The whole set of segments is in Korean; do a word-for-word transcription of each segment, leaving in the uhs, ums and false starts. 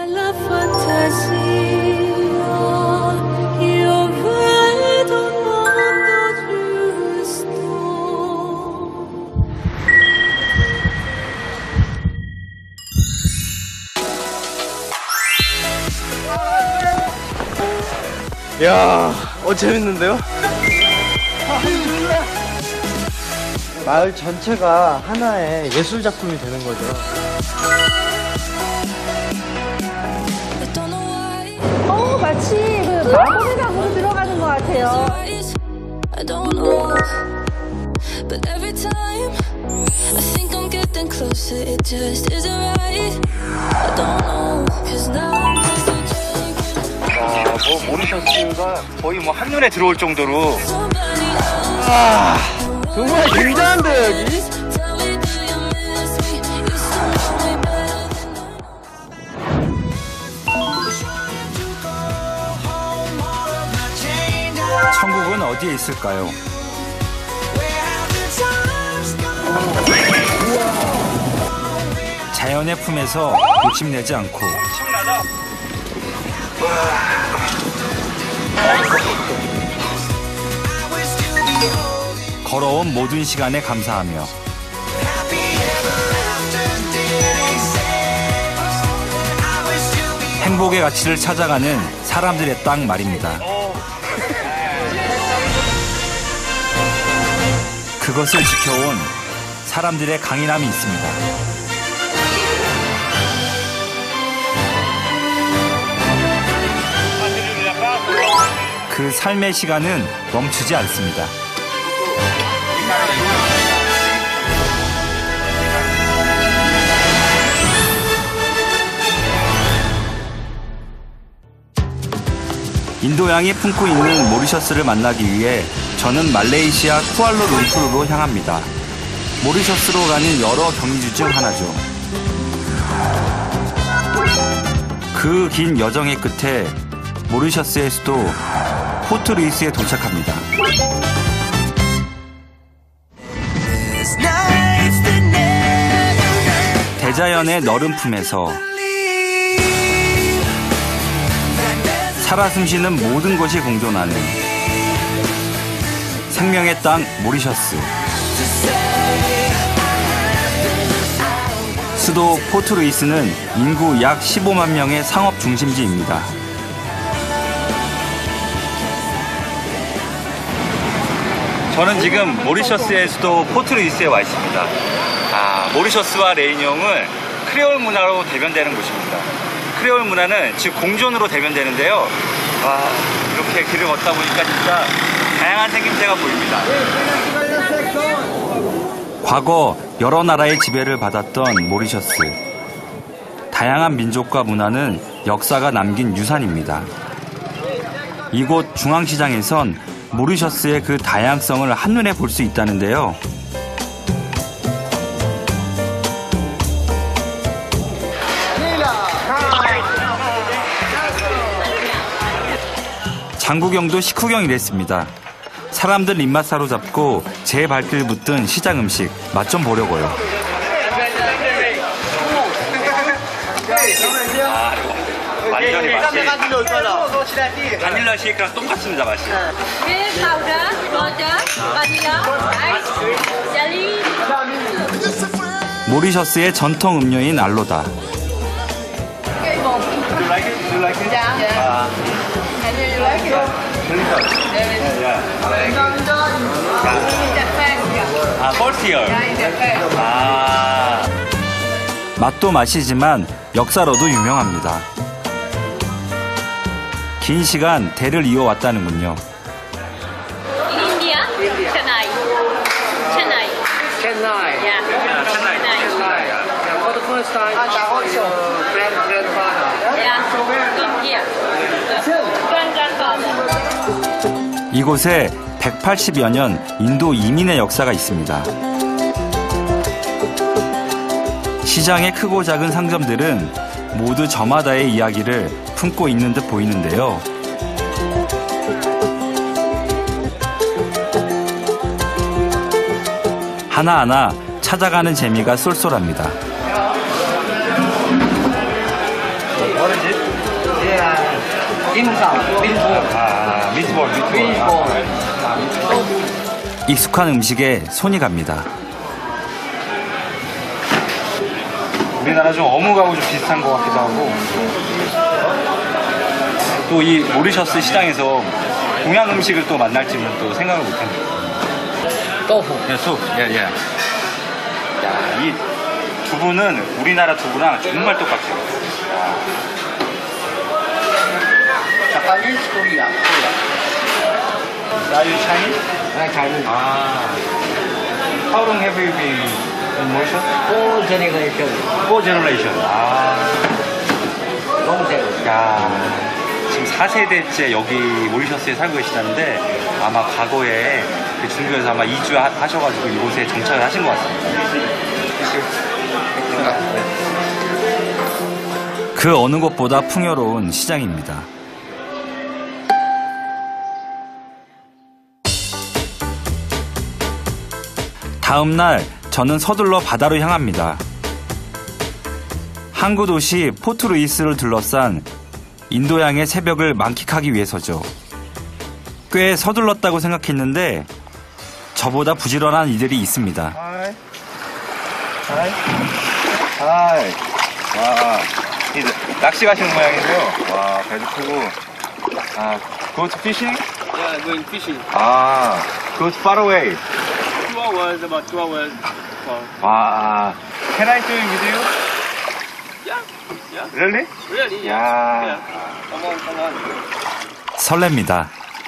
야, 어 재밌는데요? 마을 전체가 하나의 예술 작품이 되는 거죠. 어, 마치 그 마법의 방으로 들어가는 것 같아요. 와, 뭐 모리셔스가 거의 뭐 한눈에 들어올 정도로. 아, 정말 굉장한데요, 여기? 천국은 어디에 있을까요? 자연의 품에서 욕심내지 않고 걸어온 모든 시간에 감사하며 행복의 가치를 찾아가는 사람들의 땅 말입니다. 그것을 지켜온 사람들의 강인함이 있습니다. 그 삶의 시간은 멈추지 않습니다. 인도양이 품고 있는 모리셔스를 만나기 위해 저는 말레이시아 쿠알라룸푸르로 향합니다. 모리셔스로 가는 여러 경유지 중 하나죠. 그 긴 여정의 끝에 모리셔스의 수도 포트루이스에 도착합니다. 대자연의 너른 품에서 살아 숨쉬는 모든 것이 공존하는 생명의 땅 모리셔스. 수도 포트루이스는 인구 약 십오만 명의 상업 중심지입니다. 저는 지금 모리셔스의 수도 포트루이스에 와 있습니다. 아, 모리셔스와 레이뇽은 크레올 문화로 대변되는 곳입니다. 크레올 문화는 즉 공존으로 대변되는데요. 와, 이렇게 길을 걷다 보니까 진짜 다양한 생김새가 보입니다. 과거 여러 나라의 지배를 받았던 모리셔스. 다양한 민족과 문화는 역사가 남긴 유산입니다. 이곳 중앙시장에선 모리셔스의 그 다양성을 한눈에 볼 수 있다는데요. 장구경도 식후경이랬습니다. 사람들 입맛 사로잡고 제 발길 붙든 시장 음식 맛 좀 보려고요. 아, 완전히 맛이 바닐라 쉐이크랑 똑같습니다, 맛이. 모리셔스의 전통 음료인 알로다. 아, 펄티얼. 아. 맛도 맛이지만 역사로도 유명합니다. 긴 시간 대를 이어왔다는군요. India? Chennai. Chennai. Chennai. Yeah. Chennai. Chennai. Yeah, for the first time, your grand grandfather. Yeah. Come here. Grand grandfather. 이곳에 백팔십여 년 인도 이민의 역사가 있습니다. 시장의 크고 작은 상점들은 모두 저마다의 이야기를 품고 있는 듯 보이는데요. 하나하나 찾아가는 재미가 쏠쏠합니다. What is it? Yeah, dimsum, meatball. 아, 미트볼, 미트볼. Meatball. 익숙한 음식에 손이 갑니다. 우리나라 좀 어묵하고 좀 비슷한 것 같기도 하고. 또 이 모리셔스 시장에서 동양 음식을 또 만날지는 또 생각을 못합니다. Tofu. 예, 쑥. 예, 예. 야, 이 두부는 우리나라 두부랑 정말 똑같아요. Japanese, Korea. Korea. Are you Chinese? Uh, Chinese. 아. How long have you been in Mauritius? Four generation. Four generation. 아. Long time. 야. 지금 사 세대째 여기 모리셔스에 살고 계시다는데 아마 과거에 그 중국에서 아마 이주 하- 하셔가지고 이곳에 정착을 하신 것 같습니다. 그 어느 곳보다 풍요로운 시장입니다. 다음 날 저는 서둘러 바다로 향합니다. 항구 도시 포트루이스를 둘러싼 인도양의 새벽을 만끽하기 위해서죠. 꽤 서둘렀다고 생각했는데 저보다 부지런한 이들이 있습니다. 하이. 하이. 하이. 와. 이 낚시 가시는 모양인데요. 와, 배도 크고. 아, go to fishing? Yeah, going fishing. 아, go far away. Two hours, about two hours. 와. Can I swim with you? Yeah, yeah. Really? Really? 야. Come on, come on. 설렙니다.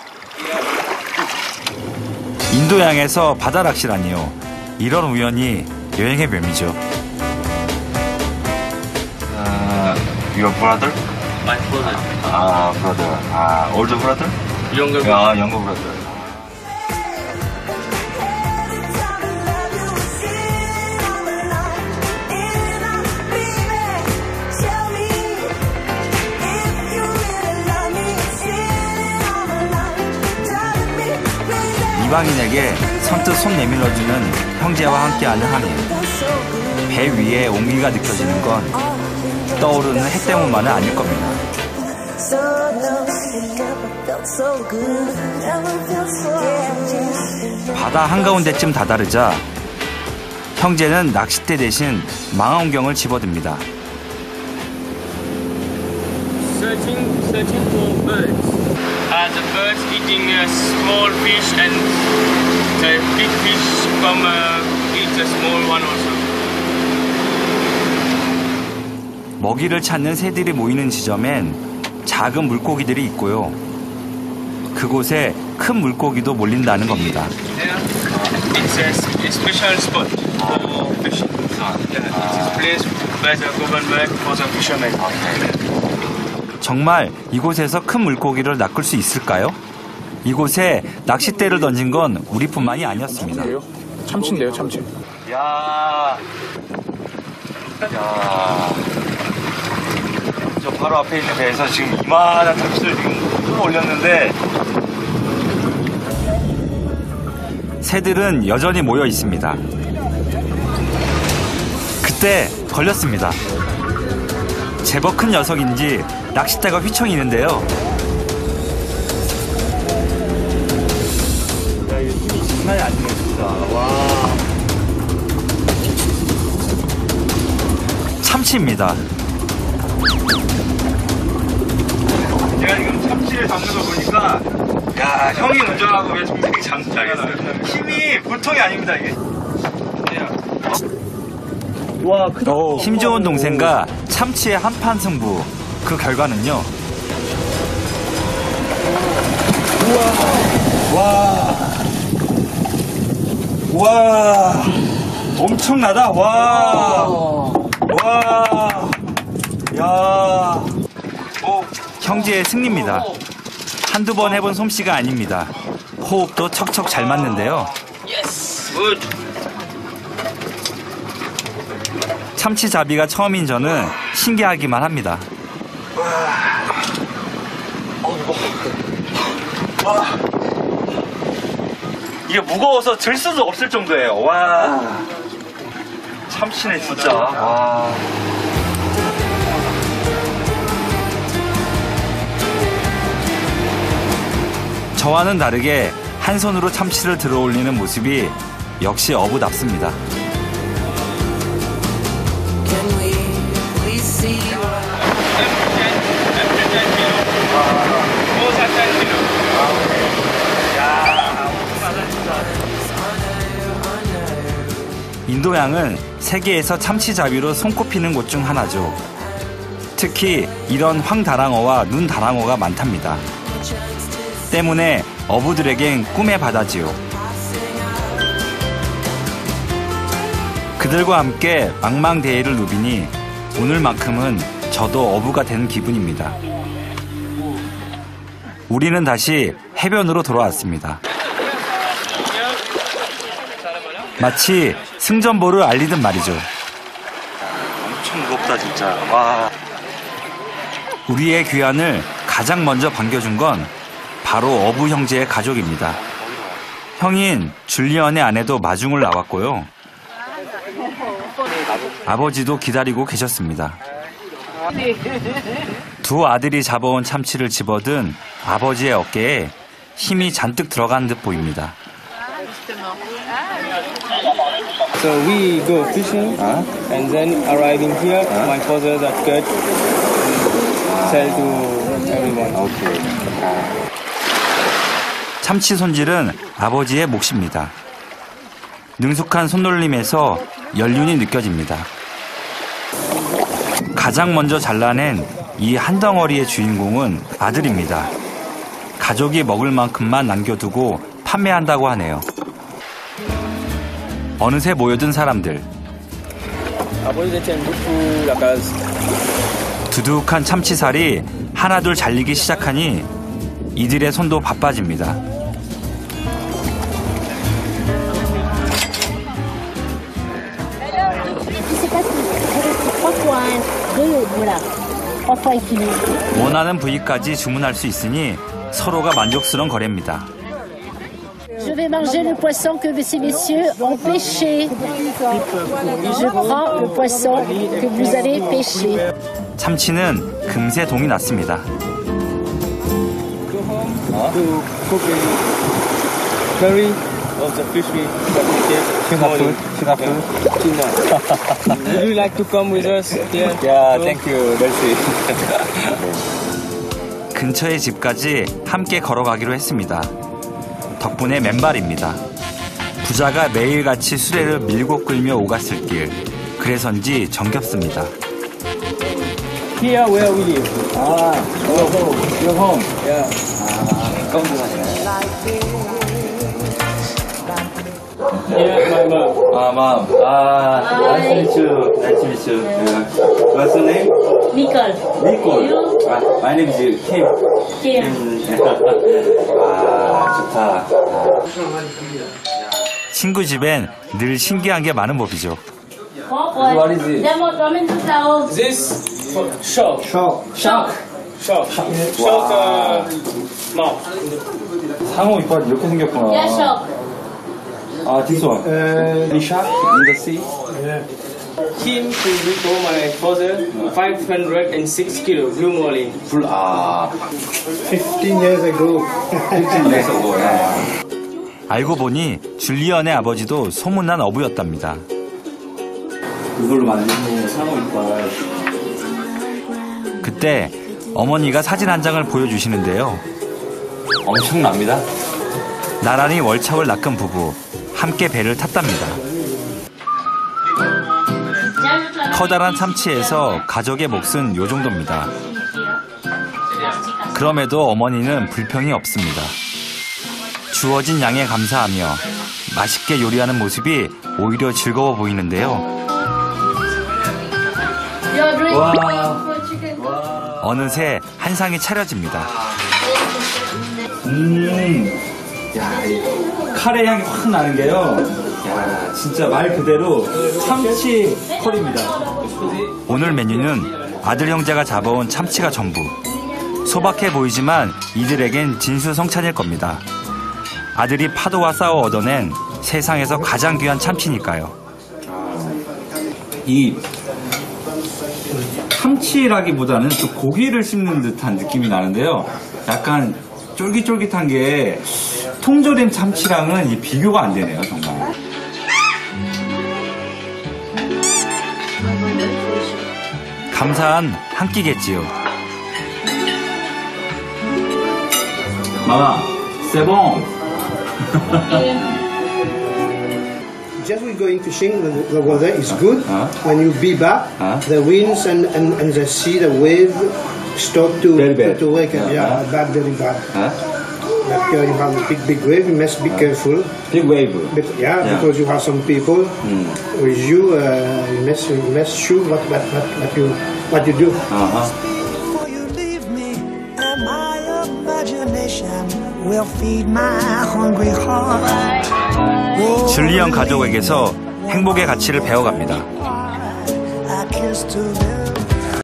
인도양에서 바다 낚시라니요. 이런 우연이 여행의 묘미죠. Uh, your brother? My brother. 아, brother. 아, older brother? Younger 야, younger brother. 이방인에게 선뜻 손 내밀어주는 형제와 함께하는 항해. 배 위에 온기가 느껴지는 건 떠오르는 해 때문만은 아닐 겁니다. 바다 한가운데쯤 다다르자 형제는 낚싯대 대신 망원경을 집어듭니다. Searching, searching for birds. Uh, the birds eating a small fish and the big fish come uh, eat the small one also. 먹이를 찾는 새들이 모이는 지점엔 작은 물고기들이 있고요. 그곳에 큰 물고기도 몰린다는 겁니다. It's a special spot for fishing. Yeah, it's a place by the government for the fishermen. 정말 이곳에서 큰 물고기를 낚을 수 있을까요? 이곳에 낚싯대를 던진 건 우리뿐만이 아니었습니다. 참치인데요, 참치. 야. 야. 저 바로 앞에 있는 배에서 지금 이만한 참치를 지금 쭉 올렸는데 새들은 여전히 모여 있습니다. 그때 걸렸습니다. 제법 큰 녀석인지 낚싯대가 휘청이는데요. 야, 이거 힘이 장난이 아니네, 진짜. 와. 참치입니다. 제가 지금 참치를 잡는 거 보니까, 야, 형이 운전하고 왜 동생이 잡는 줄 알겠어요. 힘이 보통이 아닙니다, 이게. 와, 크다. 힘 좋은 동생과 참치의 한판 승부. 그 결과는요. 와. 와. 엄청나다. 와. 와. 야. 오. 형제의 승리입니다. 한두 번 해본 솜씨가 아닙니다. 호흡도 척척 잘 맞는데요. 참치 잡이가 처음인 저는 신기하기만 합니다. 와. 이게 무거워서 들 수도 없을 정도예요. 와. 참치네, 진짜. 와. 저와는 다르게 한 손으로 참치를 들어 올리는 모습이 역시 어부답습니다. 인도양은 세계에서 참치잡이로 손꼽히는 곳 중 하나죠. 특히 이런 황다랑어와 눈다랑어가 많답니다. 때문에 어부들에겐 꿈의 바다지요. 그들과 함께 망망대해를 누비니 오늘만큼은 저도 어부가 된 기분입니다. 우리는 다시 해변으로 돌아왔습니다. 마치 승전보를 알리듯 말이죠. 엄청 무겁다 진짜. 와. 우리의 귀환을 가장 먼저 반겨준 건 바로 어부 형제의 가족입니다. 형인 줄리언의 아내도 마중을 나왔고요. 아버지도 기다리고 계셨습니다. 두 아들이 잡아온 참치를 집어든 아버지의 어깨에 힘이 잔뜩 들어간 듯 보입니다. So we go fishing and then arriving here, my father that got sell to everyone. 오케이. 참치 손질은 아버지의 몫입니다. 능숙한 손놀림에서 연륜이 느껴집니다. 가장 먼저 잘라낸 이 한 덩어리의 주인공은 아들입니다. 가족이 먹을 만큼만 남겨두고 판매한다고 하네요. 어느새 모여든 사람들. 두둑한 참치살이 하나둘 잘리기 시작하니 이들의 손도 바빠집니다. 원하는 부위까지 주문할 수 있으니 서로가 만족스러운 거래입니다. Je vais manger le poisson que ces messieurs ont pêché. Je prends le poisson que vous avez pêché. 참치는 금세 동이 났습니다. Curry of the fish we 싱가포르, 싱가포르. Would you like to come with us here? Yeah, thank you. Merci. 근처의 집까지 함께 걸어가기로 했습니다. 덕분에 맨발입니다. 부자가 매일같이 수레를 밀고 끌며 오갔을 길. 그래서인지 정겹습니다. Here where we live. 아, your home. Your home. Yeah. 아, 깜짝이야. Here my mom. 아, mom. 아, nice to meet you. Nice to meet you. Yeah. What's your name? Nicole. Nicole. 아, my name is Kim. Kim. 아, 좋다. 친구 집엔 늘 신기한 게 많은 법이죠. What is it? This for shark. Shark. Shark. Shark. Shark. Uh, mouth. 상어 이빨 이렇게 생겼구나. Yeah, shark. 아, this one. Uh, The shark in the sea. Kim to before my father five hundred six kilo blue marlin. 불, 아, fifteen years ago. fifteen years ago. 네. 알고 보니 줄리언의 아버지도 소문난 어부였답니다. 이걸로 만든 상어 이빨. 그때 어머니가 사진 한 장을 보여주시는데요. 엄청납니다. 나란히 월척을 낚은 부부, 함께 배를 탔답니다. 커다란 참치에서 가족의 몫은 요 정도입니다. 그럼에도 어머니는 불평이 없습니다. 주어진 양에 감사하며 맛있게 요리하는 모습이 오히려 즐거워 보이는데요. 와. 어느새 한 상이 차려집니다. 음. 야, 이 카레 향이 확 나는 게요. 야, 진짜 말 그대로 참치 컬입니다. 오늘 메뉴는 아들 형제가 잡아온 참치가 전부. 소박해 보이지만 이들에겐 진수성찬일 겁니다. 아들이 파도와 싸워 얻어낸 세상에서 가장 귀한 참치니까요. 이 참치라기보다는 또 고기를 씹는 듯한 느낌이 나는데요. 약간 쫄깃쫄깃한 게 통조림 참치랑은 이 비교가 안 되네요, 정말. 감사한 한 끼겠지요. 마마, 세봉. Just we going fishing, the, the weather is good. Uh-huh. When you be back, Uh-huh. the winds and, and, and the sea, the wave stop to Very bad. to wake up. Uh-huh. Yeah, bad, very bad. Huh? But uh, you have a big, big wave. You must be careful. Big wave. But, yeah, Yeah. because you have some people Mm. with you. Uh, you must you must sure what what what, what you what you do. Uh-huh. Before you leave me, and my imagination will feed my hungry heart. 줄리언 가족에게서 행복의 가치를 배워갑니다. I kiss to the